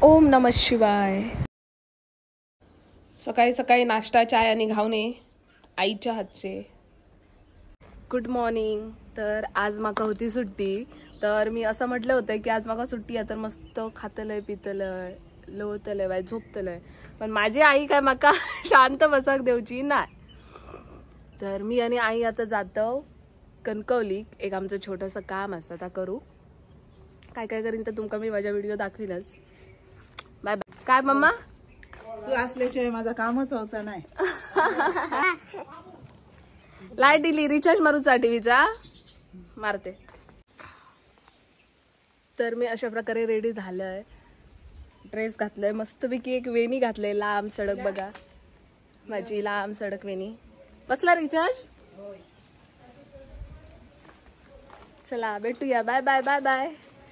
ओम नमः शिवाय। सकाळी सकाळी नाश्ता चाय आणि घावणे आईच्या हातचे। Good morning. तर आज माका होती सुट्टी, तर मी असं म्हटलं होतं की आज माका सुट्टी आहे तर मस्त खातलंय पितलंय लोळतलंय बाय झोपतलंय, पण माझी आई काय माका शांत बसाक देवची नाही। तर मी आणि आई आता जातो कणकवलीक, एक आमचं छोटंसं काम असतं त्या करू। काय काय करीन तर तुमका मी माझ्या व्हिडिओ दाखवीनच। Bye bye. काय मम्मा तू असल्याशिवाय माझं कामच होतं नाही। लाईट दिली, रिचार्ज मारूचा टीव्हीचा मारते। तर मी अशा प्रकारे रेडी झालंय, ड्रेस घातलंय मस्तपैकी, एक वेणी घातलंय लांब सडक, बघा माझी लांब सडक वेणी। बसला रिचार्ज? चला भेटूया, bye bye bye bye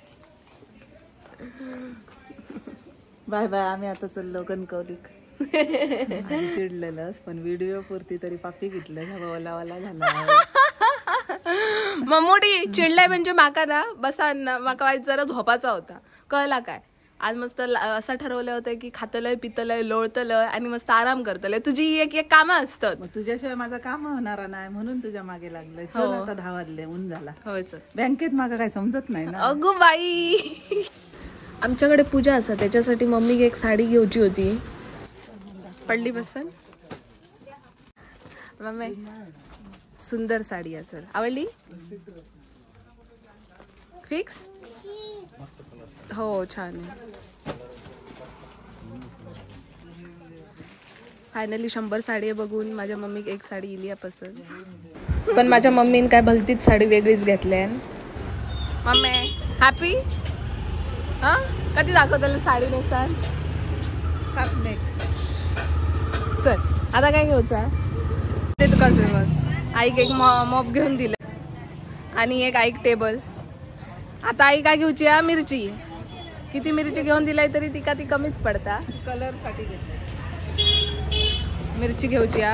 bye bye. आम्ही आता चाललो कणकवलीक। चिडलेलंच पण व्हिडिओ पुरती तरी पापी घेतलं, ओलावाला झाला। मम्मुडी चिडलाय म्हणजे माका ना बसा ना, माका वाईट जरा झोपाचा होता, कळला काय? आज मस्त असं ठरवलं होतं की खातलंय पितलंय लोळतलंय आणि मस्त आराम करतलंय। तुझी एक एक कामं असतात, मग तुझ्याशिवाय माझं काम होणार नाही म्हणून तुझ्या मागे लागलंय। चल आता 10 वाजले, ऊन झाला। होय चल। बँकेत मागा काय समजत नाही ना। अगो बाई, आमच्याकडे पूजा असा, त्याच्यासाठी मम्मी एक साडी घेऊची होती। पडली पसंत? मम्मी सुंदर साडी आहे सर, आवडली? फिक्स? हो छान आहे। फायनली 100 साडी बघून माझ्या मम्मीक एक साडी इली आहे पसंत, पण माझ्या मम्मीने काय भलतीच साडी वेगळीच घेतली। Mummy happy? हा कधी दाखवताल साडी नेसाल? चल आता काय घेऊचा ते तुका फेमस। आईक एक मॉप घेऊन दिले आणि एक आईक टेबल। आता आई काय घेऊची? मिरची। किती मिरची घेऊन दिलाय तरी तिका ती कमीच पडता। कलर साठी मिरची घेऊची।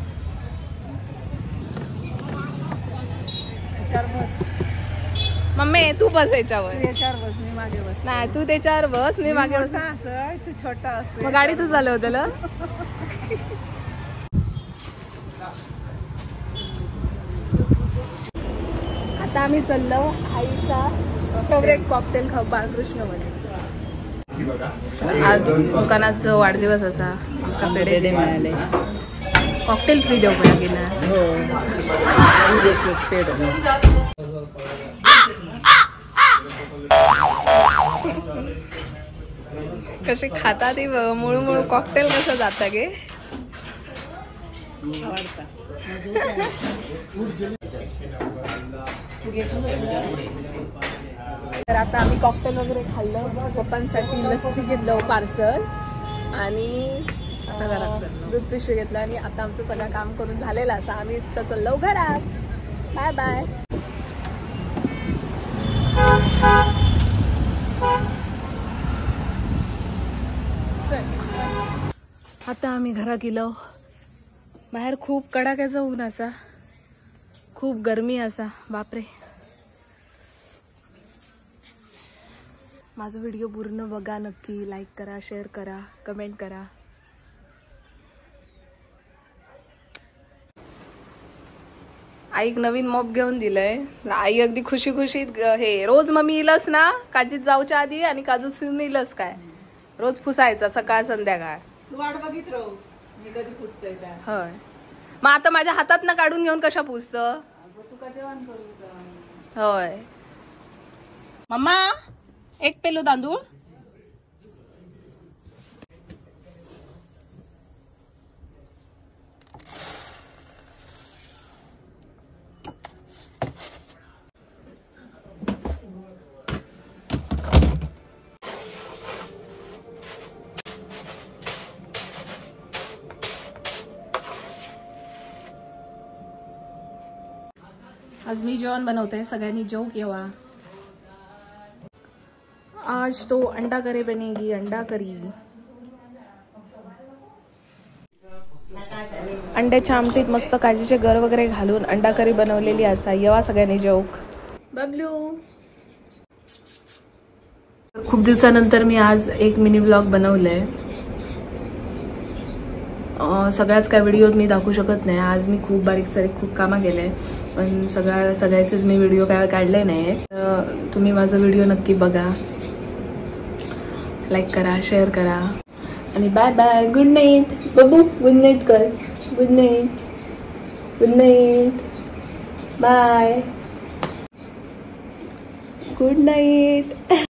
मम्मी तू बस याच्यावर, बस मी मागे बस। नाही तू त्याच्यावर बस, मी मागे बस। असं तू छोटा असतो, मग गाडी तू झालं होतं। आता आम्ही चाललो आईचा फेवरेट कॉकटेल खाऊ, बाळकृष्ण मध्ये। आज दुकानाचा वाढदिवस असा, पेढे मिळाले, कॉकटेल फ्री देऊ पण गेला। कसे खाता ती मुळू मुळू कॉकटेल कसं जाता गे? तर आता आम्ही कॉकटेल वगैरे खाल्लं, पप्पांसाठी लस्सी घेतलं पार्सल आणि दूध पिशवी घेतलं, आणि आता आमचं सगळं काम करून झालेलं असं आम्ही तर चाललो घरात। Bye bye. आता आम्ही घरा गेलो, बाहेर खूप कडाक्याचं ऊन असा, खूप गरमी असा, बापरे। माझा व्हिडिओ पूर्ण बघा नक्की, लाईक करा, शेअर करा, कमेंट करा। आईक नवीन मॉप घेऊन दिलंय, आई अगदी खुशी खुशीत हे रोज मम्मी इलस ना काजीत जाऊच्या आधी आणि काजून इलस काय रोज पुसायचा सकाळ संध्याकाळ। वाट बघित राहू मी कधी पुसतोय त्या। होय, मग आता माझ्या हातात ना काढून घेऊन कशा पुसत? तू का जेवण करू? होय मम्मा, एक पेलो तांदूळ। आज मी जेवण बनवते, सगळ्यांनी जेव केव्हा। आज तो अंडा करी बनेगी, अंडा करी। अंड्याच्या आमटीत मस्त काजीचे गर वगैरे घालून अंडा करी बनवलेली असा, येवा सगळ्यांनी जेवूक। बबलू खूप दिवसानंतर मी आज एक मिनी ब्लॉग बनवलंय. सगळ्याच काय व्हिडिओत मी दाखवू शकत नाही. आज मी खूप बारीक सारीक खूप कामं केले, पण सगळ्याचेच मी व्हिडिओ काय काढले नाही. तुम्ही माझा व्हिडिओ नक्की बघा, लाईक करा, शेअर करा आणि बाय बाय. गुड नाईट बबू. गुड नाईट कर. Good night. Good night. Bye. Good night.